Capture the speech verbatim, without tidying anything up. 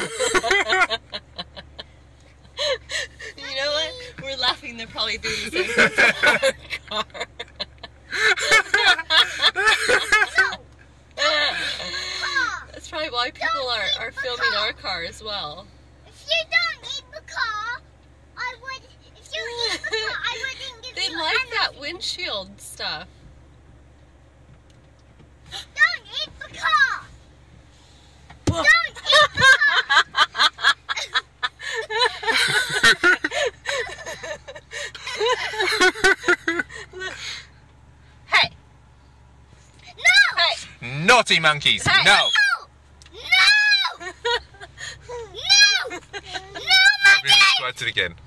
You know what? We're laughing. They're probably doing the same thing to our car. That's probably why people are, are filming our car as well. If you don't eat the car, I would. If you eat the car, I wouldn't give They you like anything. that windshield stuff. Don't eat the car. Don't eat the car. Hey! No! Hey! Naughty monkeys! Hey. No! No! No! No! No, monkey! Try it again.